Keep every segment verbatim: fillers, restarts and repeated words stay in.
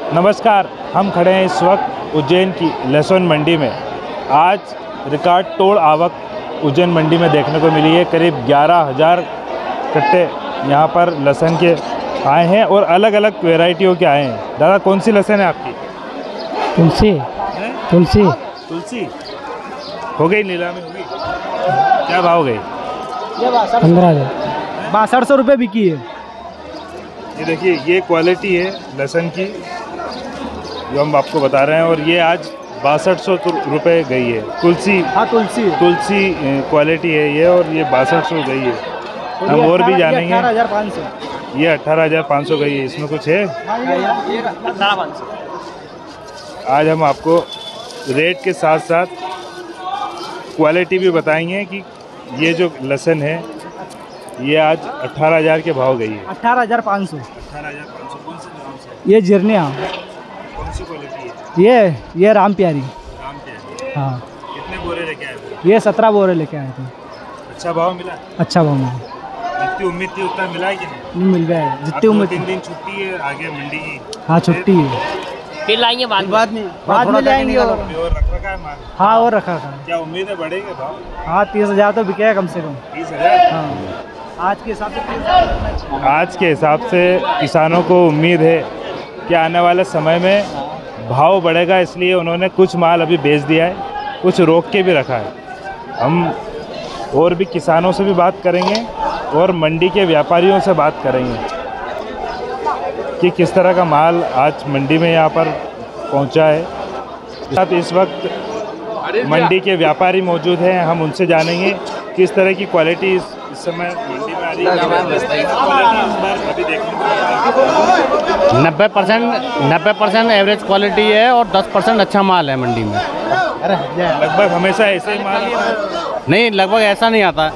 नमस्कार, हम खड़े हैं इस वक्त उज्जैन की लहसुन मंडी में। आज रिकॉर्ड तोड़ आवक उज्जैन मंडी में देखने को मिली है। करीब ग्यारह हज़ार कट्टे यहाँ पर लहसुन के आए हैं और अलग अलग वैरायटियों के आए हैं। दादा, कौन सी लहसुन है आपकी? तुलसी। तुलसी तुलसी हो गई, नीलामी हो गई? क्या भाव गई? पंद्रह हज़ार बासठ सौ रुपये बिकी है। ये देखिए, ये क्वालिटी है लहसुन की जो हम आपको बता रहे हैं, और ये आज बासठ सौ रुपये गई है। तुलसी, हाँ तुलसी तुलसी क्वालिटी है ये, और ये बासठ सौ गई है। हम और भी जानेंगे। अठारह हज़ार पाँच सौ ये अठारह हज़ार पाँच सौ गई है। इसमें कुछ है? आज हम आपको रेट के साथ साथ क्वालिटी भी बताएंगे कि ये जो लहसुन है ये आज अठारह हज़ार के भाव गई है। अठारह हज़ार पाँच सौ अठारह हज़ार पाँच सौ। कौन से नाम से? ये जिरनिया। कौन सी क्वालिटी है? ये ये राम प्यारी। नाम क्या है? हाँ। कितने बोरे लेके आए थे? ये सत्रह बोरे लेके आए थे। अच्छा भाव मिला? अच्छा भाव मिला। जितनी उम्मीद थी उतना मिला है कि नहीं? नहीं मिल गया है जितनी उम्मीद। तीन दिन छुट्टी है आगे मंडी की। हाँ छुट्टी है, फिर लाएंगे बाद बाद में बाद में लाएंगे। और और रख रखा है माल? हाँ और रखा रखा है। क्या उम्मीद है बढ़ेगा भाव? हाँ तीस हज़ार तो बिकेगा कम से कम। तीस हज़ार हाँ आज के हिसाब से आज के हिसाब से किसानों को उम्मीद है कि आने वाले समय में भाव बढ़ेगा, इसलिए उन्होंने कुछ माल अभी बेच दिया है, कुछ रोक के भी रखा है। हम और भी किसानों से भी बात करेंगे और मंडी के व्यापारियों से बात करेंगे कि किस तरह का माल आज मंडी में यहाँ पर पहुँचा है। साथ इस वक्त मंडी के व्यापारी मौजूद हैं, हम उनसे जानेंगे किस तरह की क्वालिटी इस इस समय मंडी में आ रही है। अभी देखने को नब्बे परसेंट नब्बे परसेंट एवरेज क्वालिटी है और दस परसेंट अच्छा माल है मंडी में। लगभग हमेशा ऐसे ही माल आता है? नहीं, लगभग ऐसा नहीं आता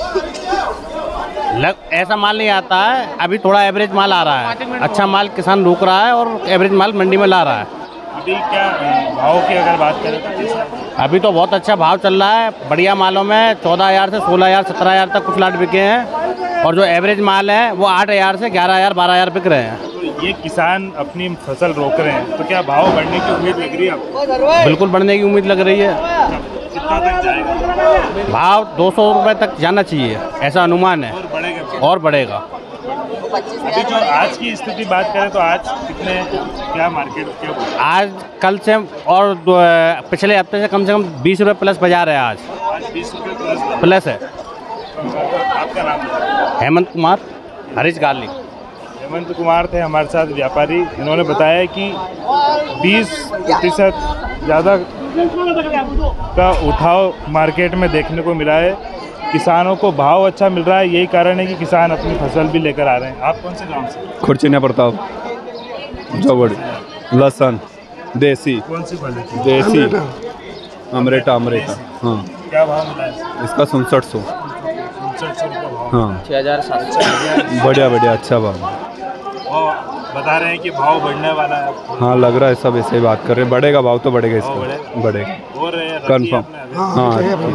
लग ऐसा माल नहीं आता है। अभी थोड़ा एवरेज माल आ रहा है, अच्छा माल किसान रोक रहा है और एवरेज माल मंडी में ला रहा है। अभी क्या भाव की अगर बात करें तो अभी तो बहुत अच्छा भाव चल रहा है। बढ़िया मालों में चौदह हज़ार से सोलह हज़ार सत्रह हज़ार तक कुछ लाट बिके हैं, और जो एवरेज माल है वो आठ हज़ार से ग्यारह हज़ार बारह हज़ार बिक रहे हैं। तो ये किसान अपनी फसल रोक रहे हैं, तो क्या भाव बढ़ने की उम्मीद लग रही है आपको? बिल्कुल बढ़ने की उम्मीद लग रही है। कितना तक जाएगा भाव? दो सौ रुपये तक जाना चाहिए, ऐसा अनुमान है। और बढ़ेगा? और बढ़ेगा। अभी जो आज की स्थिति बात करें तो आज कितने क्या मार्केट के? आज कल से और पिछले हफ्ते से कम से कम बीस रुपये प्लस बाजार है। आज आज बीस रुपये प्लस है। आपका नाम? हेमंत कुमार, हरीश गार्लिक। हेमंत कुमार थे हमारे साथ व्यापारी। इन्होंने बताया कि बीस प्रतिशत ज़्यादा का उठाव मार्केट में देखने को मिला है। किसानों को भाव अच्छा मिल रहा है, यही कारण है कि किसान अपनी फसल भी लेकर आ रहे हैं। आप कौन से गांव से? खुर्चीना प्रताप, जौगड़ी। लहसुन देसी। कौन सी क्वालिटी? देसी अमरेटा। अमरेटा हाँ। क्या भाव मिला है इसका? उनसठ सौ। उनसठ सौ रुपये भाव। हाँ छः हज़ार सात सौ बढ़िया बढ़िया अच्छा भाव। और बता रहे हैं कि भाव बढ़ने वाला है। हाँ लग रहा है, सब ऐसे ही बात कर रहे हैं। बढ़ेगा भाव तो बढ़ेगा इसका, बढ़ेगा और कन्फर्म। हाँ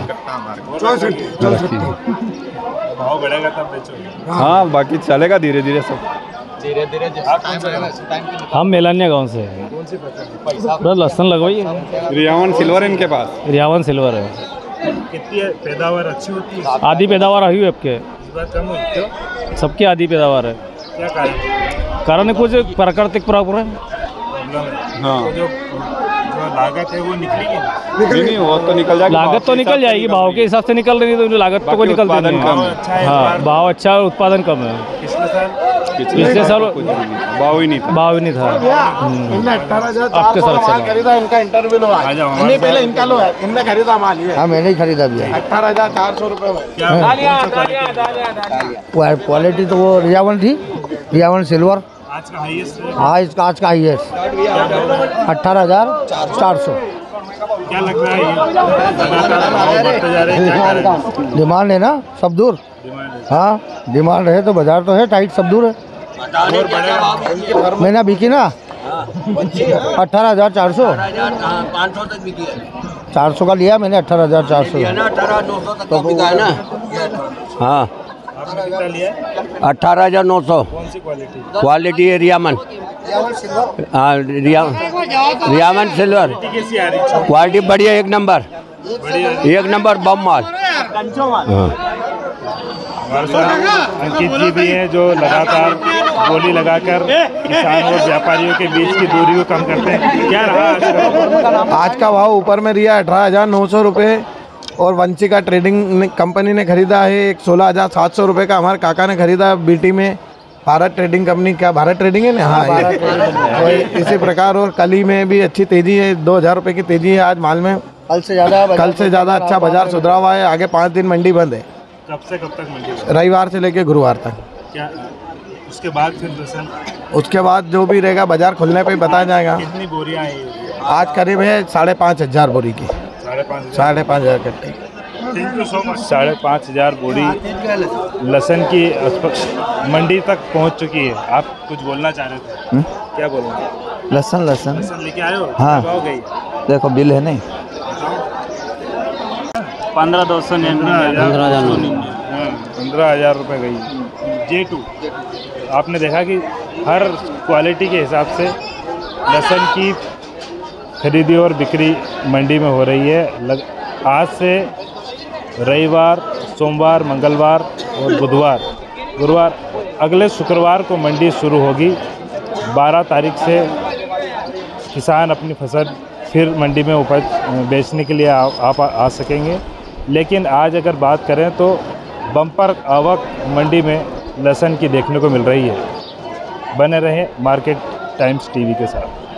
भाव बढ़ेगा तब बेचोगे? हाँ बाकी चलेगा धीरे धीरे सब। धीरे धीरे। हम मेलानिया गांव से हैं। कौन सी फसल? पूरा लहसुन लगवाइए। रियावन सिल्वर इनके पास। रियावन सिल्वर है। कितनी पैदावार अच्छी होती है? आधी पैदावार आई हुई आपके, इस बार कम हुई क्यों? सबकी आधी पैदावार है। क्या कारण? कारण कुछ प्राकृतिक प्रॉब्लम है। प्रॉब्लम है? हाँ तो जो जो लागत है वो निकलेगी? नहीं नहीं वो तो निकल जाएगी। लागत तो निकल जाएगी, भाव के हिसाब से निकल रही है, तो लागत तो कोई निकलती उत्पादन नहीं कम है। है। अच्छा है। हाँ भाव अच्छा है, उत्पादन कम है। पिछले साल पिछले साल भाव ही नहीं था। भाव ही नहीं था। आपके साल चला खरीदा इनका इंटरव्यू लो आ जाओ हमने पहले इनका लो है, इनने खरीदा माल ये हाँ मैंने ही खरीदा भी है। अठारह हजार चार सौ रुपये में। क्या क्वालिटी तो वो रियावन थी, रियावन सिल्वर। आज का हाईएस्ट? हाँ इसका आज का हाईएस्ट अट्ठारह हजार चार सौ। क्या लग रहा है ये लगातार भाव बढ़ते जा रहे हैं, क्या कारण है? डिमांड है ना, सब दूर। डिमांड है। हाँ डिमांड है तो बाजार तो है टाइट, सब दूर है। और बढ़ेगा? मैंने बिकी ना अठारह हजार चार सौ। पाँच सौ तक बिकी है। चार सौ का लिया मैंने, अठारह हजार चार सौ। अठारह नौ सौ तक का बिका है ना। हाँ आपने कितना लिया? अठारह हज़ार नौ सौ। कौन सी क्वालिटी? क्वालिटी है रियामन। हाँ रिया रियामन सिल्वर कैसी आ रही है? क्वालिटी बढ़िया, एक नंबर, एक नंबर बम माल। हमारे साथ अंकित जी भी हैं जो लगातार बोली लगाकर किसानों और व्यापारियों के बीच की दूरी को कम करते हैं। क्या रहा आज का? आज का भाव ऊपर में रिया अठारह हज़ार नौ सौ रुपये और वंशी का ट्रेडिंग कंपनी ने खरीदा है एक सोलह हज़ार सात सौ रुपये का। हमारे काका ने खरीदा बीटी में, भारत ट्रेडिंग कंपनी, क्या भारत ट्रेडिंग है ना? हाँ, ये इसी प्रकार। और कली में भी अच्छी तेज़ी है, दो हज़ार रुपये की तेज़ी है आज माल में। कल से ज़्यादा कल से ज़्यादा अच्छा बाजार सुधरा हुआ है। आगे पाँच दिन मंडी बंद है, कब से कब तक मंडी? रविवार से लेकर गुरुवार तक। क्या उसके बाद फिर लहसुन उसके बाद जो भी रहेगा बाजार खुलने पे ही बताया जाएगा। कितनी बोरियां आई? आज करीब है साढ़े पाँच हज़ार बोरी की, साढ़े पाँच साढ़े पाँच हज़ार कट्टी। Thank you so much. साढ़े पाँच हज़ार बोरी लहसुन की अस्प- मंडी तक पहुंच चुकी है। आप कुछ बोलना चाह रहे थे? हुँ? क्या बोल रहे हैं? लहसुन लहसुन लहसुन लेके आए हो? हाँ। क्या भाव गई? देखो बिल है नहीं। पंद्रह दो सौ निन्यानवे। पंद्रह हज़ार पंद्रह हज़ार रुपये गई जे टू। आपने देखा कि हर क्वालिटी के हिसाब से लहसुन की खरीदी और बिक्री मंडी में हो रही है। लग, आज से रविवार, सोमवार, मंगलवार और बुधवार, गुरुवार, अगले शुक्रवार को मंडी शुरू होगी। बारह तारीख से किसान अपनी फसल फिर मंडी में उपज बेचने के लिए आ, आप आ, आ सकेंगे। लेकिन आज अगर बात करें तो बम्पर आवक मंडी में लहसुन की देखने को मिल रही है। बने रहें मार्केट टाइम्स टीवी के साथ।